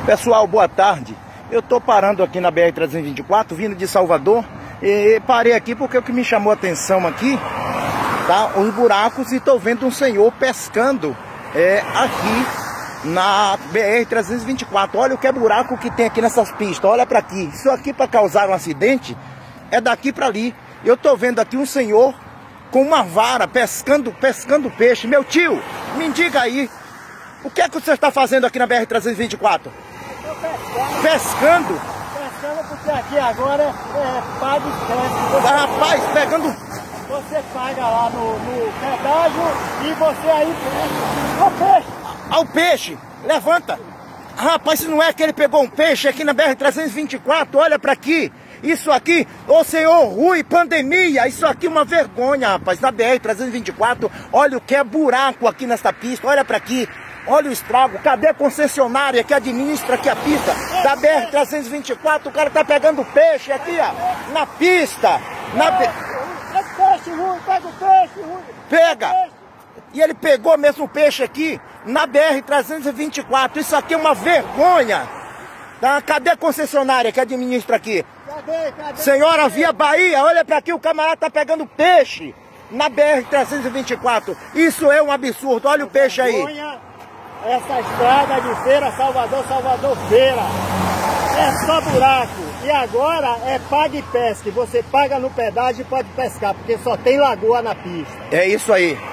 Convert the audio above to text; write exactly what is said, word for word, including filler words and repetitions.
Pessoal, boa tarde. Eu tô parando aqui na B R trezentos e vinte e quatro, vindo de Salvador. E parei aqui porque o que me chamou a atenção aqui, tá? Os buracos, e tô vendo um senhor pescando é, aqui na B R trezentos e vinte e quatro. Olha o que é buraco que tem aqui nessas pistas. Olha pra aqui. Isso aqui para causar um acidente é daqui pra ali. Eu tô vendo aqui um senhor com uma vara pescando, pescando peixe. Meu tio, me diga aí, o que é que você está fazendo aqui na B R trezentos e vinte e quatro? Pescando. Pescando? Pescando porque aqui agora é paga e pesca. Ah, rapaz, pegando... Você paga lá no, no pedágio e você aí pesca. O peixe! Ah, o peixe! Levanta! Ah, rapaz, se não é que ele pegou um peixe aqui na B R trezentos e vinte e quatro, olha pra aqui! Isso aqui, ô senhor Rui, pandemia, isso aqui é uma vergonha, rapaz, na B R trezentos e vinte e quatro, olha o que é buraco aqui nessa pista, olha pra aqui. Olha o estrago, cadê a concessionária que administra aqui a pista da B R trezentos e vinte e quatro? O cara tá pegando peixe aqui, ó, na pista. Na... Pega o peixe, Rui, pega o peixe, Rui. Pega! E ele pegou mesmo o peixe aqui na B R trezentos e vinte e quatro. Isso aqui é uma vergonha. Tá? Cadê a concessionária que administra aqui? Cadê, cadê? Senhora Via Bahia, olha pra aqui, o camarada tá pegando peixe na B R trezentos e vinte e quatro. Isso é um absurdo, olha o peixe aí. Essa estrada de Feira, Salvador, Salvador, Feira. É só buraco. E agora é paga e pesca. Você paga no pedágio e pode pescar, porque só tem lagoa na pista. É isso aí.